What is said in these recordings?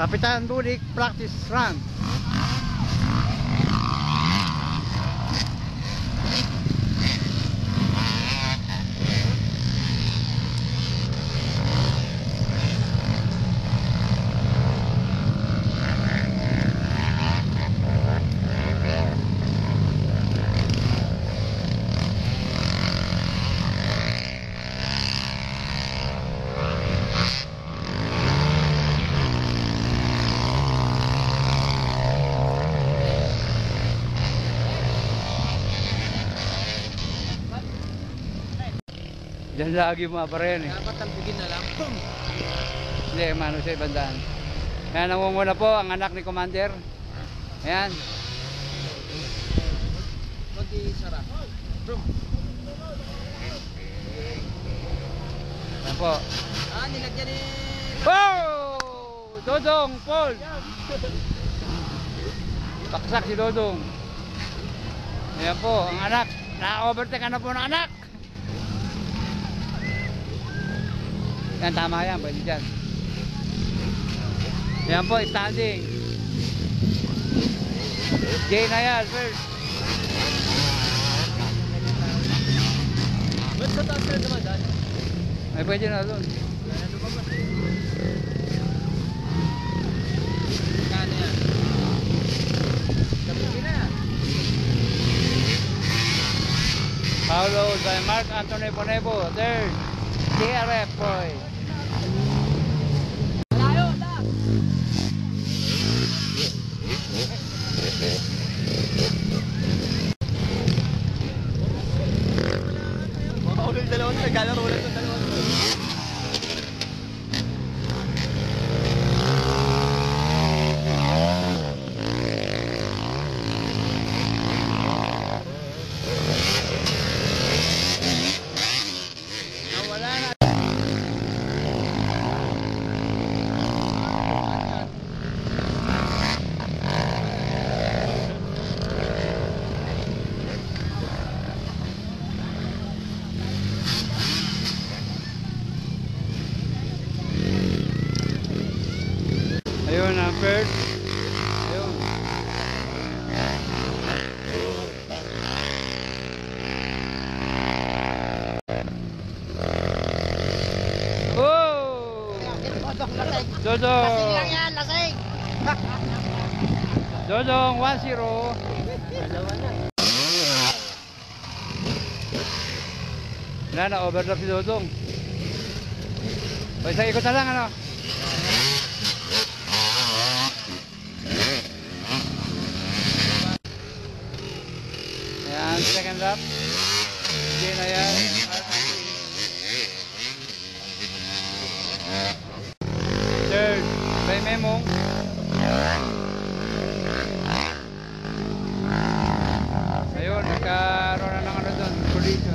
Kapitan Bulek practice run. Diyan lagi mga pare yan eh. Dapat talbigin na lang. Hindi, mano sa ibandaan. Ayan, namumuna po ang anak ni Commander. Ayan. Mag-i-sara. Ayan po. Ah, nilagyan ni... Oh! Dodong, Paul! Baksak si Dodong. Ayan po, ang anak. Na-overtake na po ng anak. Yan, tama yan, pwede dyan. Yan po, standing. Jay na yan, first. Ba't sa taas na naman dahil? Ay, pwede na doon. Kano yan? Sabihin na. Followed by Mark Anthony Ponebo, third. DRF boy. Malayo, lang. Makaulit dalawang naglalaro lang ng dalawang. Ayun ang first. Ayun. Oh! Dodong! Lasing lang yan, lasing! Dodong 1-0. Dalawa na. Wala na, overlap si Dodong. O, isang ikot na lang ano. Ayan, second lap. Hindi na yan. Third, by Memong. Ayun, nagkaroon na ng ano doon, collision.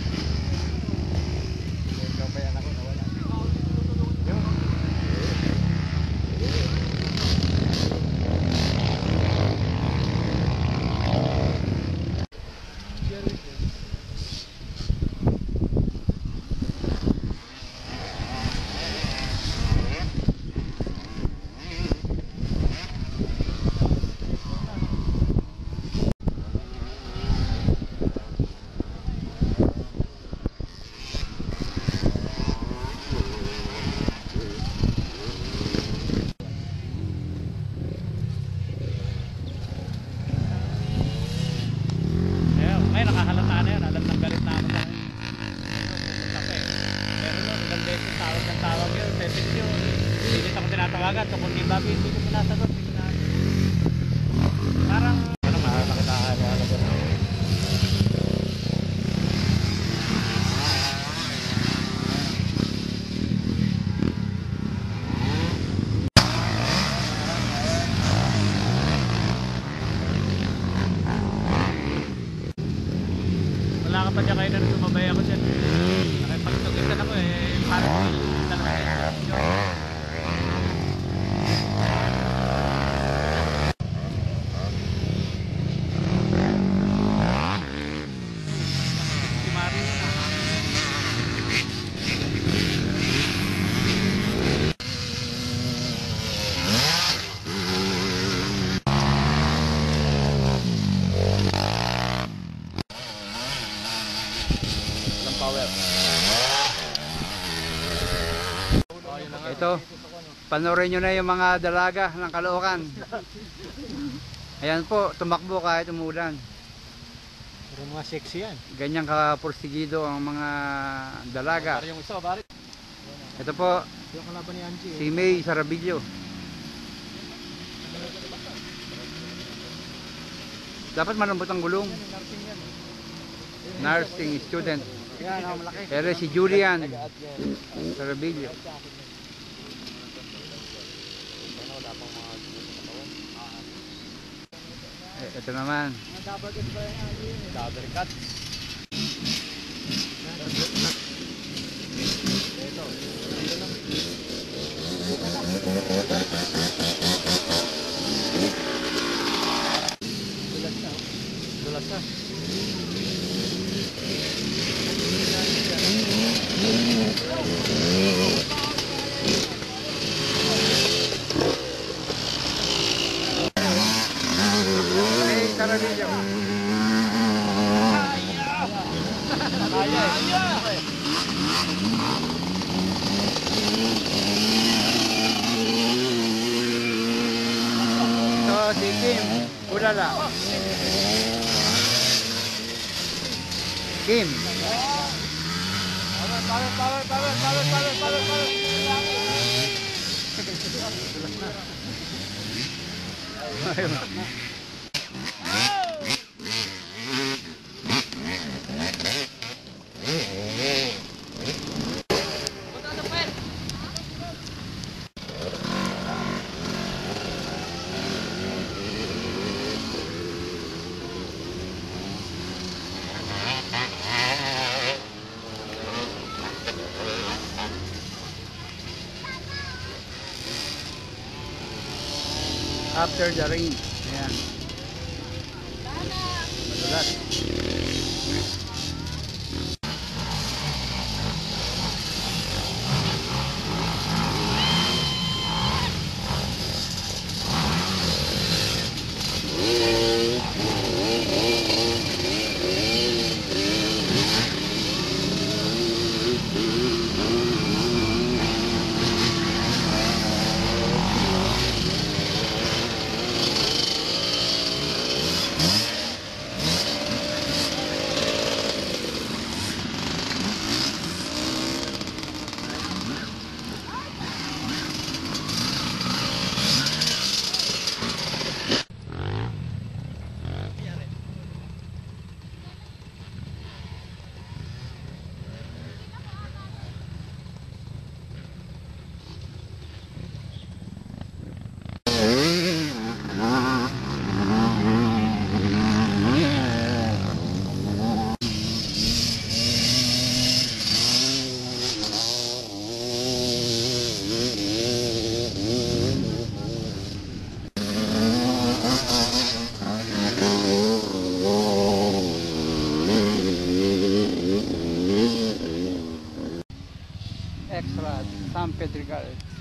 Ngayon nakahalata na yun, alam ng galit na ako sa akin. Pero yun, ilang beses tawag yun, message yun. Hindi ako tinatawagan, so kung di ba, hindi ko pinasagot. Parang, ano makakakitaan mo, ano ba? Wala ka pa dyan kayo na sumabay ako dyan. Nakipagtugitan ako eh. Parang talaga yun. Si Mario na. power. Ito, panoorin nyo na yung mga dalaga ng Caloocan. Ayan po, tumakbo kahit umulan. Pero mga sexy yan. Ganyan kapursigido ang mga dalaga. Para yung isa, barit. Ito po, Yung kalaban ni Angie. si May Sarabillo. Dapat malambot ang gulong. Nursing student. Yan, malaki. Pero si Julian Sarabillo. Ito naman. Double cut. Dulas na. May Sarabillo. Ito si Kim Ulala. Kim. After the rain. Ayan. Madulas. Extra San Pedregal.